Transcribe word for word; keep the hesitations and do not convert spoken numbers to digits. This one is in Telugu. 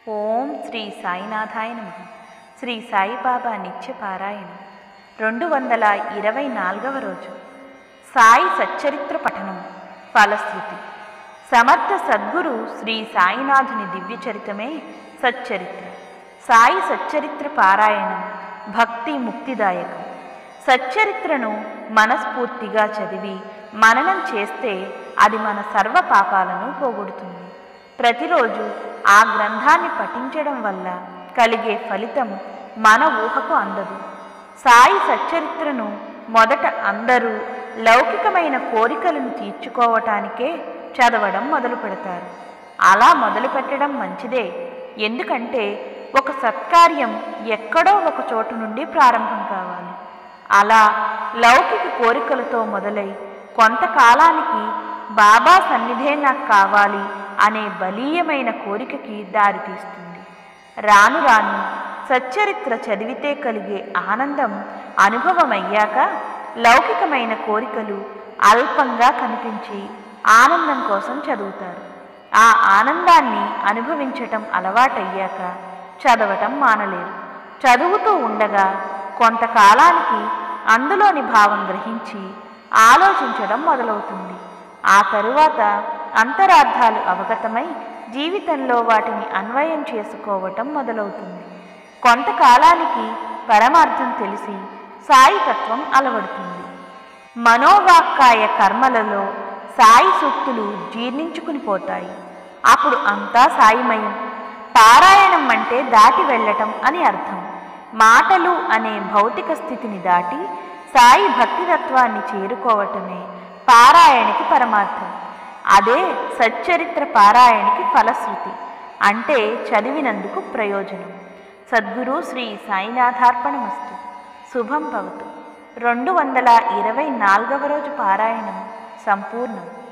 ఓం శ్రీ సాయినాథాయ నమః. శ్రీ సాయిబాబా నిత్య పారాయణ రెండు వందల ఇరవై నాలుగవ రోజు. సాయి సచ్చరిత్ర పఠనం. ఫలశ్రుతి. సమర్థ సద్గురు శ్రీ సాయినాథుని దివ్య చరితమే సచ్చరిత్ర. సాయి సచ్చరిత్ర పారాయణం భక్తి ముక్తిదాయకం. సచ్చరిత్రను మనస్ఫూర్తిగా చదివి మననం చేస్తే అది మన సర్వ పాపాలను పోగొడుతుంది. ప్రతిరోజు ఆ గ్రంథాన్ని పఠించడం వల్ల కలిగే ఫలితం మన ఊహకు అందదు. సాయి సచ్చరిత్రను మొదట అందరూ లౌకికమైన కోరికలను తీర్చుకోవటానికే చదవడం మొదలు పెడతారు. అలా మొదలు పెట్టడం మంచిదే. ఎందుకంటే ఒక సత్కార్యం ఎక్కడో ఒక చోటు నుండి ప్రారంభం కావాలి. అలా లౌకిక కోరికలతో మొదలై కొంతకాలానికి బాబా సన్నిధే నాకు కావాలి అనే బలీయమైన కోరికకి దారితీస్తుంది. రాను రాను సచ్చరిత్ర చదివితే కలిగే ఆనందం అనుభవమయ్యాక లౌకికమైన కోరికలు అల్పంగా కనిపించి ఆనందం కోసం చదువుతారు. ఆ ఆనందాన్ని అనుభవించటం అలవాటయ్యాక చదవటం మానలేరు. చదువుతూ ఉండగా కొంతకాలానికి అందులోని భావం గ్రహించి ఆలోచించడం మొదలవుతుంది. ఆ తరువాత అంతరార్థాలు అవగతమై జీవితంలో వాటిని అన్వయం చేసుకోవటం మొదలవుతుంది. కొంతకాలానికి పరమార్థం తెలిసి సాయి తత్వం అలవడుతుంది. మనోవాక్కాయ కర్మలలో సాయి సూక్తులు జీర్ణించుకుని పోతాయి. అప్పుడు అంతా సాయిమయం. పారాయణం అంటే దాటి వెళ్ళటం అని అర్థం. మాటలు అనే భౌతిక స్థితిని దాటి సాయి భక్తితత్వాన్ని చేరుకోవటమే పారాయణకి పరమార్థం. అదే సచ్చరిత్ర పారాయణకి ఫలశ్రుతి, అంటే చదివినందుకు ప్రయోజనం. సద్గురు శ్రీ సాయినాథార్పణమస్తు. శుభం భవతు. రెండు వందల ఇరవై నాలుగవ రోజు పారాయణం సంపూర్ణం.